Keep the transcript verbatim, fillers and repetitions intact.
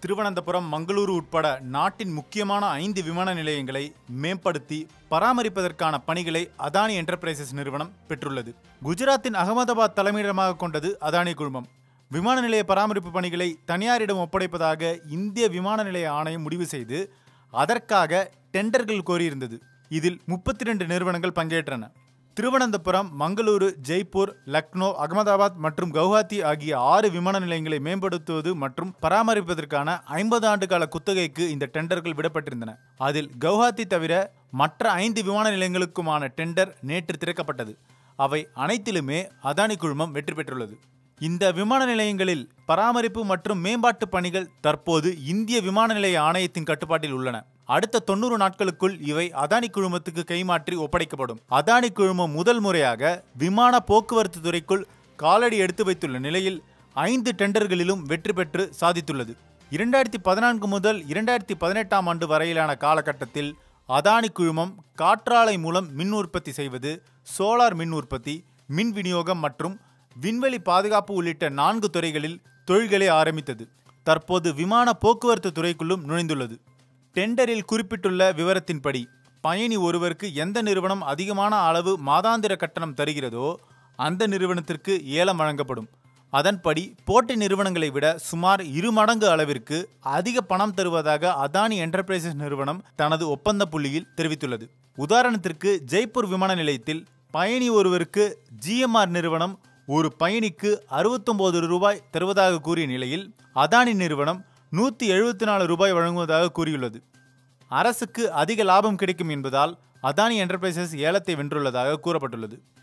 திருவனந்தபுரம், மங்களூரு உட்பட நாட்டின் முக்கியமான ஐந்து விமான நிலையங்களை மேம்படுத்தி பராமரிப்பதற்கான பணிகளை அதானி என்டர்பிரைசஸ் நிறுவனம் பெற்றுள்ளது. குஜராத்தின் அகமதாபாத் தலைமையிடமாக கொண்டது அதானி குழுமம். விமான நிலைய பராமரிப்பு பணிகளை தனியாரிடம் ஒப்படைப்பதாக இந்திய விமான நிலைய ஆணையம் முடிவு செய்து அதற்காக டெண்டர்கள் கோரியிருந்தது. இதில் முப்பத்தி இரண்டு நிறுவனங்கள் பங்கேற்றன. திருவனந்தபுரம், மங்களூரு, ஜெய்ப்பூர், லக்னோ, அகமதாபாத் மற்றும் கவுஹாத்தி ஆகிய ஆறு விமான நிலையங்களை மேம்படுத்துவது மற்றும் பராமரிப்பதற்கான ஐம்பது ஆண்டு கால குத்தகைக்கு இந்த டெண்டர்கள் விடப்பட்டிருந்தன. அதில் கவுஹாத்தி தவிர மற்ற ஐந்து விமான நிலையங்களுக்குமான டெண்டர் நேற்று திறக்கப்பட்டது. அவை அனைத்திலுமே அதானி குழுமம் வெற்றி பெற்றுள்ளது. இந்த விமான நிலையங்களில் பராமரிப்பு மற்றும் மேம்பாட்டு பணிகள் தற்போது இந்திய விமான நிலைய ஆணையத்தின் கட்டுப்பாட்டில் உள்ளன. அடுத்த தொண்ணூறு நாட்களுக்குள் இவை அதானி குழுமத்துக்கு கைமாற்றி ஒப்படைக்கப்படும். அதானி குழுமம் முதல் முறையாக விமான போக்குவரத்து துறைக்குள் காலடி எடுத்து வைத்துள்ள நிலையில் ஐந்து டெண்டர்களிலும் வெற்றி பெற்று சாதித்துள்ளது. இரண்டாயிரத்தி பதினான்கு முதல் இரண்டாயிரத்தி பதினெட்டாம் ஆண்டு வரையிலான காலகட்டத்தில் அதானி குழுமம் காற்றாலை மூலம் மின் உற்பத்தி செய்வது, சோலார் மின் உற்பத்தி, மின் விநியோகம் மற்றும் விண்வெளி பாதுகாப்பு உள்ளிட்ட நான்கு துறைகளில் தொழில்களை ஆரம்பித்தது. தற்போது விமான போக்குவரத்து துறைக்குள்ளும் நுழைந்துள்ளது. டெண்டரில் குறிப்பிட்டுள்ள விவரத்தின்படி பயணி ஒருவருக்கு எந்த நிறுவனம் அதிகமான அளவு மாதாந்திர கட்டணம் தருகிறதோ அந்த நிறுவனத்திற்கு ஏலம் வழங்கப்படும். அதன்படி போட்டி நிறுவனங்களை விட சுமார் இரு மடங்கு அளவிற்கு அதிக பணம் தருவதாக அதானி என்டர்பிரைசஸ் நிறுவனம் தனது ஒப்பந்த புள்ளியில் தெரிவித்துள்ளது. உதாரணத்திற்கு, ஜெய்ப்பூர் விமான நிலையத்தில் பயணி ஒருவருக்கு ஜிஎம்ஆர் நிறுவனம் ஒரு பயணிக்கு அறுபத்தொன்பது ரூபாய் தருவதாக கூறிய நிலையில் அதானி நிறுவனம் நூற்றி எழுபத்தி நாலு ரூபாய் வழங்குவதாக கூறியுள்ளது. அரசுக்கு அதிக லாபம் கிடைக்கும் என்பதால் அதானி என்டர்பிரைசஸ் ஏலத்தை வென்றுள்ளதாக கூறப்பட்டுள்ளது.